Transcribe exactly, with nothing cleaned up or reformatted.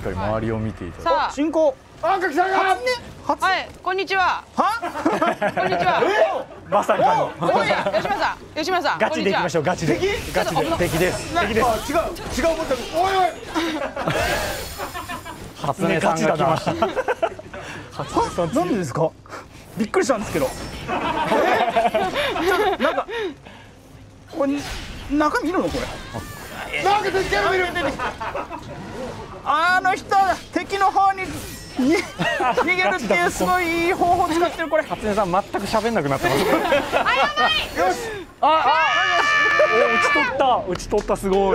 っかり周りを見ていただいて。 さあ、 進行。 あ、かきさんが。 はい、こんにちは。 は？ こんにちは。 まさかのこんにちは。吉村さん、吉村さん。 ガチでいきましょう。ガチで。ガチで敵です。敵です。 あ、違う、違う思った。おいおい。 初音さんが来ました。初音さんなんでですか？びっくりしたんですけど。なんかこれ中身いるのこれ？ なんか敵が見る。 あの人敵の方にに逃げるっていうすごいいい方法を使ってるこれ。 初音さん全く喋んなくなってます。 あ、やばい。 よし。 ああ。お、打ち取った。打ち取ったすごい。